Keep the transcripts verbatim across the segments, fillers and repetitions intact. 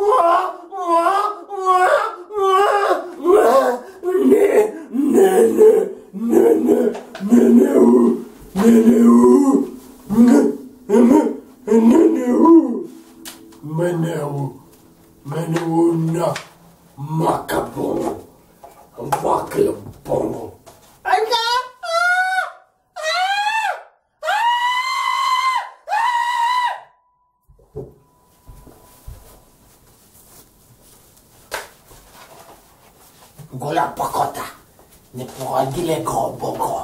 Menuna macabongo, aquele bongo. Gola pacota, ne pourra dire les gros bongos.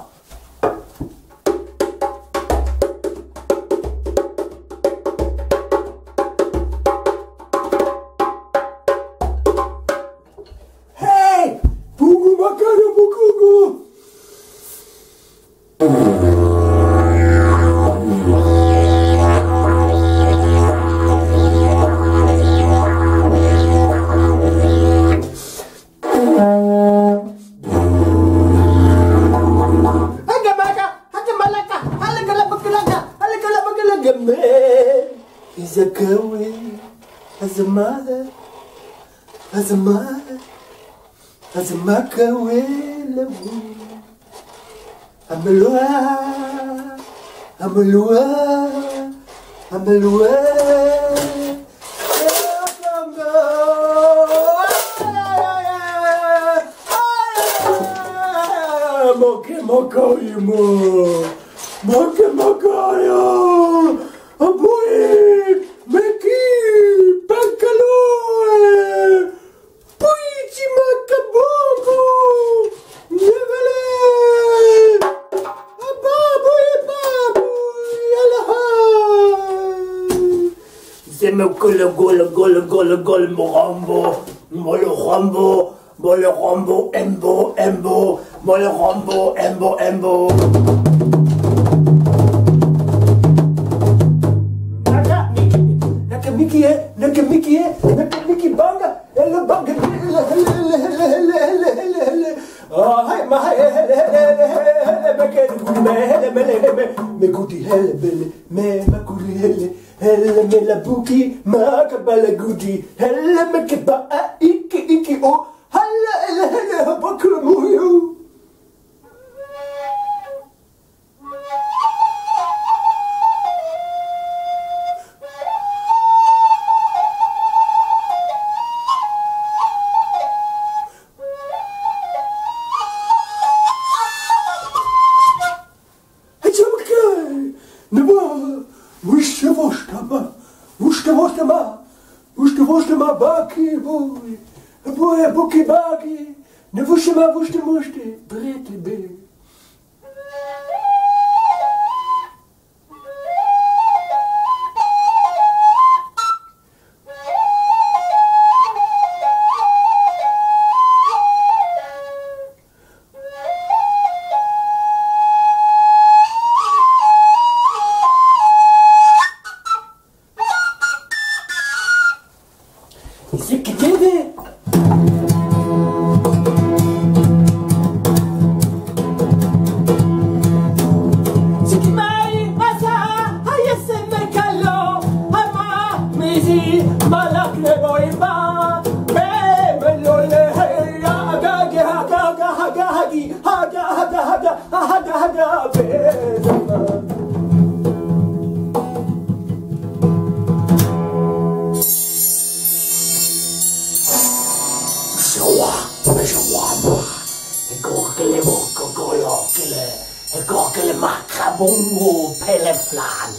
He's a going as a mother, as a mother, as a macaway. I'm a loi, I'm a loi, I'm a loi. Moke mokoyo mo, moke mokoyo. Aboe, meki, pankalo, puichi macabongo, nevele, ababoe babu, alaha. Zeme gole gole gole gole gole morambo, mole rambo, mole rambo, embo embo, mole rambo, embo embo. Mickey, naka Mickey, naka Mickey banga, hello banga, hello hello hello hello hello hello. Oh hi my hello hello hello, me ke gudi me hello me me gudi hello belle, me ma gudi hello hello me la buki, ma kabala gudi, hello me ke ba iki iki oh, hello hello hello bakra muyo. Wushte wushte ma, wushte wushte ma, wushte wushte ma baki boy, boy buki baki, ne wushte ma wushte wushte, brete be. Zikidede. Zikimai asa hayese mekalo hama mizi malakne boiba be melole heya agage hagaga haga hagi haga haga haga haga haga be. E corche le macabongo pelle flane.